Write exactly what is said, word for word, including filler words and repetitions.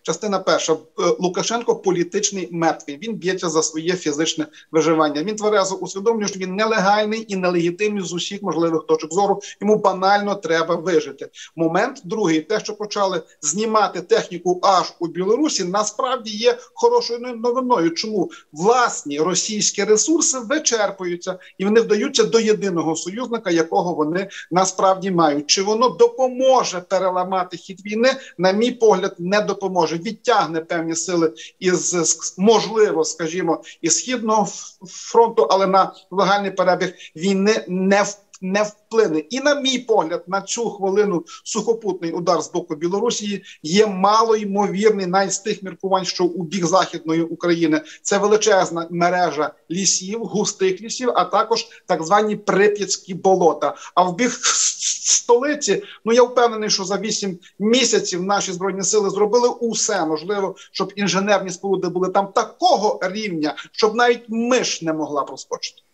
Частина перша. Лукашенко політичний мертвий. Він б'ється за своє фізичне виживання. Він тверезо усвідомлює, що він нелегальний і нелегітимний з усіх можливих точок зору. Йому банально треба вижити. Момент другий. Те, що почали знімати техніку аж у Білорусі, насправді є хорошою новиною. Чому? Власні російські ресурси вичерпуються і вони вдаються до єдиного союзника, якого вони насправді мають. Чи воно допоможе переламати хід війни? На мій погляд, не допоможе. Відтягне певні сили із, можливо, скажімо, із Східного фронту, але на загальний перебіг війни не впливає. не вплине. І, на мій погляд, на цю хвилину сухопутний удар з боку Білорусі є малоймовірний, навіть з тих міркувань, що у бік Західної України. Це величезна мережа лісів, густих лісів, а також так звані Прип'ятські болота. А в бік столиці, ну я впевнений, що за вісім місяців наші Збройні сили зробили усе можливо, щоб інженерні споруди були там такого рівня, щоб навіть миш не могла проскочити.